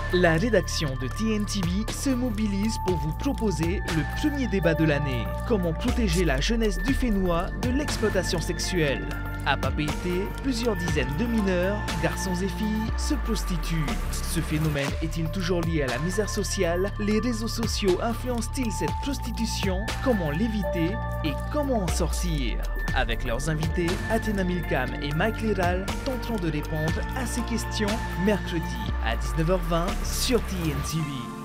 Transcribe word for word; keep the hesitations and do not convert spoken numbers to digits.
La rédaction de T N T V se mobilise pour vous proposer le premier débat de l'année. Comment protéger la jeunesse du Fénois de l'exploitation sexuelle? À Papeete, plusieurs dizaines de mineurs, garçons et filles, se prostituent. Ce phénomène est-il toujours lié à la misère sociale? Les réseaux sociaux influencent-ils cette prostitution? Comment l'éviter et comment en sortir? Avec leurs invités, Athéna Milcam et Mike Liral tenteront de répondre à ces questions mercredi à dix-neuf heures vingt sur T N T V.